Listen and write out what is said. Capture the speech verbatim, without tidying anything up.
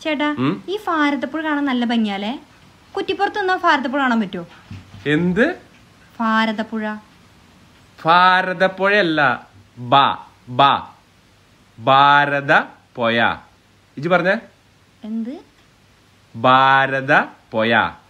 ചേട്ടാ ഈ ഭാരതപ്പുഴ കാണാൻ നല്ല ഭംഗിയാലേ. കുറ്റിപ്പുറത്ത് നിന്നാ ഭാരതപ്പുഴ കാണാൻ പറ്റുമോ? എന്ത് ഭാരതപ്പുഴ? ഭാരതപ്പുഴയല്ല, ബാ ബാ ഭാരതപ്പുഴ. ഇജ്ജ് പറഞ്ഞേ എന്ത്? ഭാരതപ്പുഴ.